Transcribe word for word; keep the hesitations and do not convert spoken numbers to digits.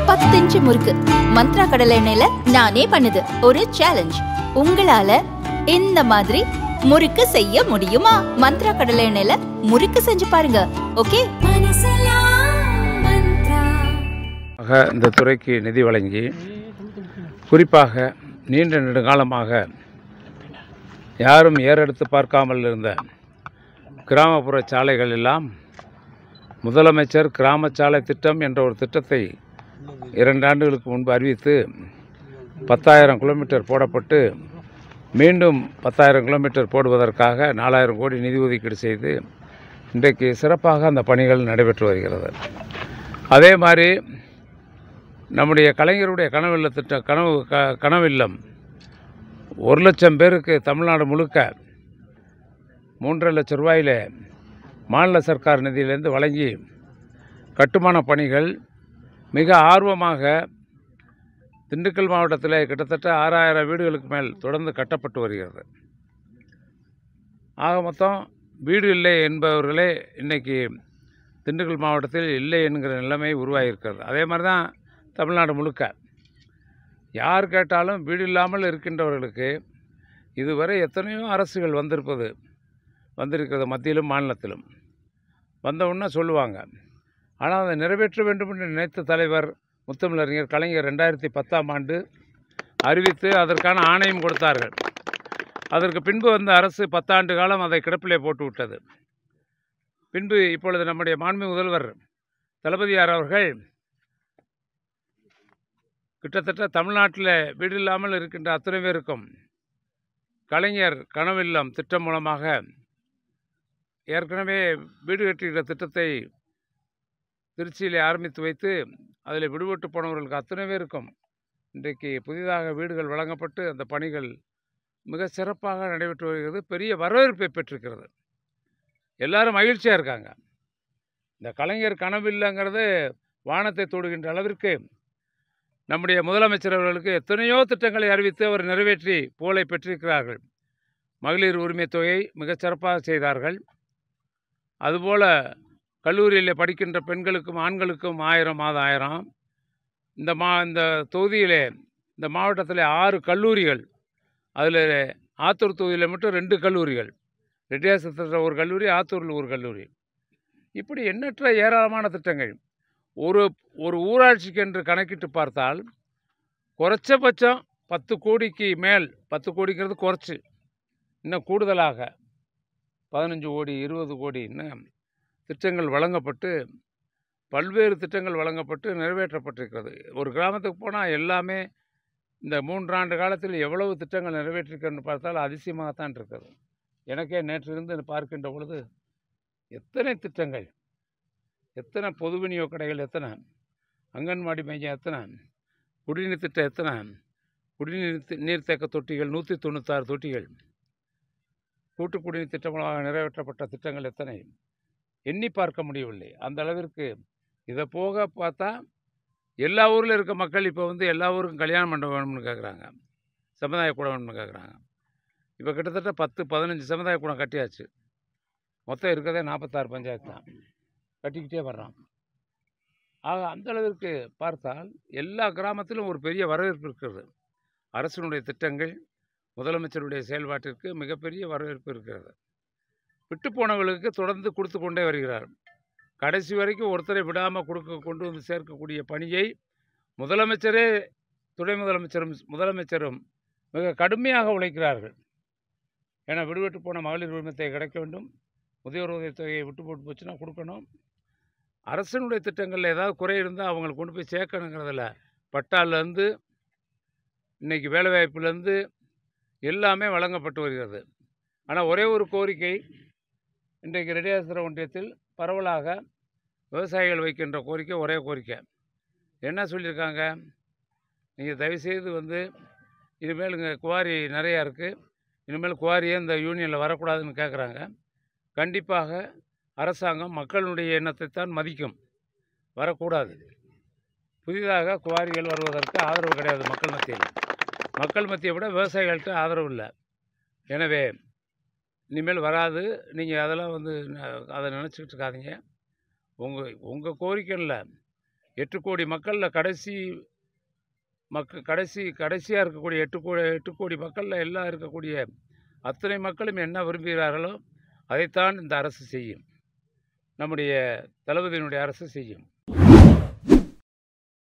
பத்து இன்ச்சு முறுக்கு மந்த்ரா கடலை எண்ணெயில நானே பண்ணுது ஒரு சேலஞ்ச். உங்களால இந்த மாதிரி முறுக்கு செய்ய முடியுமா? மந்த்ரா கடலை எண்ணெயில முறுக்கு செஞ்சு பாருங்க. ஓகே. இந்த துறைக்கு நிதி வழங்கி குறிப்பாக நீண்ட நெடுங்காலமாக யாரும் ஏறெடுத்து பார்க்காமல் இருந்த கிராமப்புற சாலைகள் எல்லாம் முதலமைச்சர் கிராம சாலை திட்டம் என்ற ஒரு திட்டத்தை இரண்டு ஆண்டுகளுக்கு முன்பு அறிவித்து பத்தாயிரம் கிலோமீட்டர் போடப்பட்டு மீண்டும் பத்தாயிரம் கிலோமீட்டர் போடுவதற்காக நாலாயிரம் கோடி நிதி ஒதுக்கீடு செய்து இன்றைக்கு சிறப்பாக அந்த பணிகள் நடைபெற்று வருகிறது. அதே மாதிரி நம்முடைய கலைஞருடைய கனவில்ல திட்டம் கனவு க கனவில்லம் ஒரு லட்சம் பேருக்கு தமிழ்நாடு முழுக்க மூன்றரை லட்சம் ரூபாயில் மாநில சர்க்கார் நிதியிலேருந்து வழங்கி கட்டுமான பணிகள் மிக ஆர்வமாக திண்டுக்கல் மாவட்டத்தில் கிட்டத்தட்ட ஆறாயிரம் வீடுகளுக்கு மேல் தொடர்ந்து கட்டப்பட்டு வருகிறது. ஆக மொத்தம் வீடு இல்லை என்பவர்களே இன்றைக்கி திண்டுக்கல் மாவட்டத்தில் இல்லை என்கிற நிலைமை உருவாகியிருக்கிறது. அதே மாதிரி தான் தமிழ்நாடு முழுக்க யார் கேட்டாலும் வீடு இல்லாமல் இருக்கின்றவர்களுக்கு இதுவரை எத்தனையோ அரசுகள் வந்திருப்பது வந்திருக்கிறது மத்தியிலும் மாநிலத்திலும் வந்தவுடனே சொல்லுவாங்க. ஆனால் அதை நிறைவேற்ற வேண்டும் என்று நினைத்த தலைவர் முத்தமிழறிஞர் கலைஞர் ரெண்டாயிரத்தி பத்தாம் ஆண்டு அறிவித்து அதற்கான ஆணையம் கொடுத்தார்கள். அதற்கு பின்பு வந்த அரசு பத்தாண்டு காலம் அதை கிடப்பிலே போட்டு விட்டது. பின்பு இப்பொழுது நம்முடைய மாண்பு முதல்வர் தளபதியார் அவர்கள் கிட்டத்தட்ட தமிழ்நாட்டில் வீடு இல்லாமல் இருக்கின்ற அத்தனை பேருக்கும் கலைஞர் கனவில்லம் திட்டம் மூலமாக ஏற்கனவே வீடு கட்டுகிற திட்டத்தை திருச்சியில் ஆரம்பித்து வைத்து அதில் விடுபட்டு போனவர்களுக்கு அத்தனை பேருக்கும் இன்றைக்கு புதிதாக வீடுகள் வழங்கப்பட்டு அந்த பணிகள் மிக சிறப்பாக நடைபெற்று வருகிறது. பெரிய வரவேற்பை பெற்றிருக்கிறது. எல்லாரும் மகிழ்ச்சியாக இருக்காங்க. இந்த கலைஞர் கனவில்லைங்கிறது வானத்தை தொடுகின்ற அளவிற்கு நம்முடைய முதலமைச்சர் அவர்களுக்கு எத்தனையோ திட்டங்களை அறிவித்து அவர் நிறைவேற்றி புகழை பெற்றிருக்கிறார்கள். மகளிர் உரிமை தொகை மிகச்சிறப்பாக செய்தார்கள். அதுபோல் கல்லூரியில் படிக்கின்ற பெண்களுக்கும் ஆண்களுக்கும் ஆயிரம் மாதம் ஆயிரம். இந்த மா இந்த தொகுதியிலே இந்த மாவட்டத்தில் ஆறு கல்லூரிகள், அதில் ஆத்தூர் தொகுதியில் மட்டும் ரெண்டு கல்லூரிகள், ரெட்டியாசத்தில் ஒரு கல்லூரி, ஆத்தூரில் ஒரு கல்லூரி, இப்படி எண்ணற்ற ஏராளமான திட்டங்கள். ஒரு ஒரு ஊராட்சிக்கு என்று கணக்கிட்டு பார்த்தால் குறைச்சபட்சம் பத்து கோடிக்கு மேல், பத்து கோடிங்கிறது குறைச்சி இன்னும் கூடுதலாக பதினஞ்சு கோடி இருபது கோடி இன்னும் திட்டங்கள் வழங்கப்பட்டு பல்வேறு திட்டங்கள் வழங்கப்பட்டு நிறைவேற்றப்பட்டிருக்கிறது. ஒரு கிராமத்துக்கு போனால் எல்லாமே இந்த மூன்றாண்டு காலத்தில் எவ்வளவு திட்டங்கள் நிறைவேற்றிருக்கன்னு பார்த்தால் அதிசயமாகத்தான் இருக்கிறது. எனக்கே நேற்று இருந்து பார்க்கின்ற பொழுது எத்தனை திட்டங்கள், எத்தனை பொது விநியோக கடைகள், எத்தனை அங்கன்வாடி மையம், எத்தனை குடிநீர் திட்டம், எத்தனை குடிநீர் நீர்த்தேக்க தொட்டிகள், நூற்றி தொண்ணூத்தாறு தொட்டிகள், கூட்டு குடிநீர் திட்டம் மூலமாக நிறைவேற்றப்பட்ட திட்டங்கள் எத்தனை எண்ணி பார்க்க முடியவில்லை. அந்த அளவிற்கு இதை போக பார்த்தா எல்லா ஊரில் இருக்க மக்கள் இப்போ வந்து எல்லா ஊருக்கும் கல்யாண மண்டபம் வேணும்னு கேட்குறாங்க, சமுதாய கூடம் வேணும்னு கேட்குறாங்க. இப்போ கிட்டத்தட்ட பத்து பதினஞ்சு சமுதாய கூடம் கட்டியாச்சு. மொத்தம் இருக்கிறதே நாற்பத்தாறு பஞ்சாயத்து தான், கட்டிக்கிட்டே வர்றான். ஆக அந்த அளவிற்கு பார்த்தால் எல்லா கிராமத்திலும் ஒரு பெரிய வரவேற்பு இருக்கிறது. அரசினுடைய திட்டங்கள், முதலமைச்சருடைய செயல்பாட்டிற்கு மிகப்பெரிய வரவேற்பு இருக்கிறது. விட்டு போனவர்களுக்கு தொடர்ந்து கொடுத்து கொண்டே வருகிறார். கடைசி வரைக்கும் ஒருத்தரை விடாமல் கொடுக்க கொண்டு வந்து சேர்க்கக்கூடிய பணியை முதலமைச்சரே துணை முதலமைச்சரும் முதலமைச்சரும் மிக கடுமையாக உழைக்கிறார்கள். ஏன்னா விடுபட்டு போன மகளிர் உரிமத்தை கிடைக்க வேண்டும், முதியோர் உதவித்தொகையை விட்டு போட்டு போச்சுன்னா கொடுக்கணும். அரசினுடைய திட்டங்களில் ஏதாவது குறை இருந்தால் அவங்களுக்கு கொண்டு போய் சேர்க்கணுங்கிறதில்ல. பட்டாலேருந்து இன்றைக்கி வேலைவாய்ப்புலேருந்து எல்லாமே வழங்கப்பட்டு வருகிறது. ஆனால் ஒரே ஒரு கோரிக்கை இன்றைக்கு ரெட்டியாசத்திரம் ஒன்றியத்தில் பரவலாக விவசாயிகள் வைக்கின்ற கோரிக்கை ஒரே கோரிக்கை. என்ன சொல்லியிருக்காங்க, நீங்கள் தயவுசெய்து வந்து இனிமேல் இங்கே குவாரி நிறையா இருக்குது, இனிமேல் குவாரியே இந்த யூனியனில் வரக்கூடாதுன்னு கேட்குறாங்க. கண்டிப்பாக அரசாங்கம் மக்களுடைய எண்ணத்தைத்தான் மதிக்கும், வரக்கூடாது. புதிதாக குவாரிகள் வருவதற்கு ஆதரவு கிடையாது மக்கள் மத்தியில். மக்கள் மத்தியை விட விவசாயிகள்கிட்ட ஆதரவு இல்லை. எனவே இனிமேல் வராது. நீங்கள் அதெல்லாம் வந்து அதை நினச்சிக்கிட்டு இருக்காதீங்க. உங்கள் உங்கள் கோரிக்கை இல்லை, எட்டு கோடி மக்களில் கடைசி மக்க கடைசி கடைசியாக இருக்கக்கூடிய எட்டு கோடி எட்டு கோடி மக்களில் எல்லாம் இருக்கக்கூடிய அத்தனை மக்களும் என்ன விரும்புகிறார்களோ அதைத்தான் இந்த அரசு செய்யும். நம்முடைய தளபதியினுடைய அரசு செய்யும்.